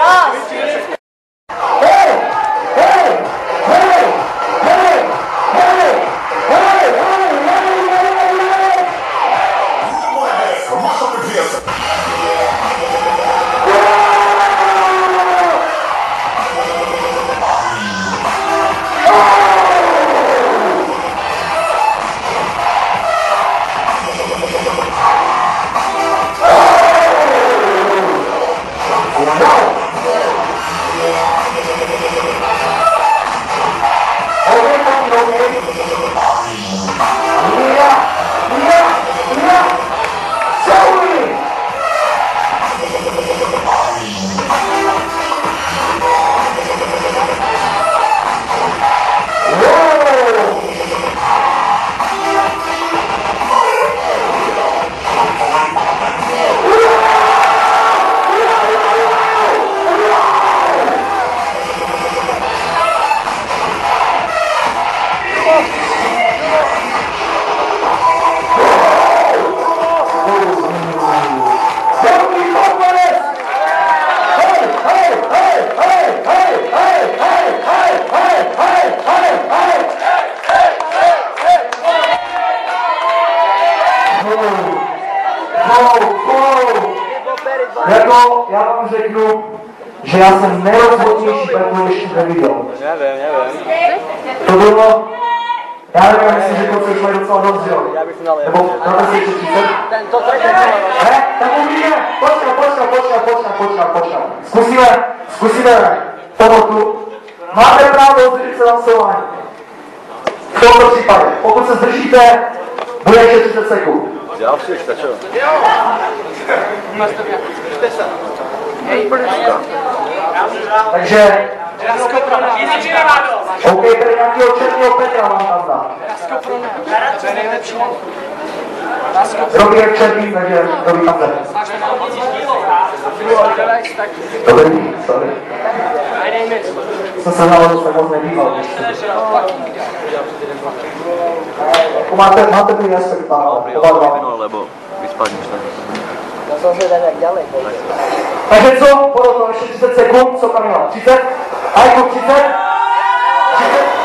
Čas! Jako, já vám řeknu, že já jsem nejrozhodnější battle ještě neviděl. Nevím. To bylo, já nevím, jak si řekl, co jsme docela dobře, jo. Nebo na to si ještě 30? Ne, tak uvidíme. Počkej. Zkusíme pomotu. Máte právo zdržet se hlasování. V tomto případě, pokud se zdržíte, bude ještě 30 sekund. Já už jsi, čo? Takže... OK, tady nějakého černého Petra vám tam dá. Roky je černý, takže dobrý tam jde. Dobrý, sorry. Jsem se nahoru tak moc nedíval. Máte tu respekt, pánové, oba dva. Lebo vyspadneš, ne? Takže co? Bylo to ještě 30 sekund, co Kamila? 30? Ajko, 30? 30?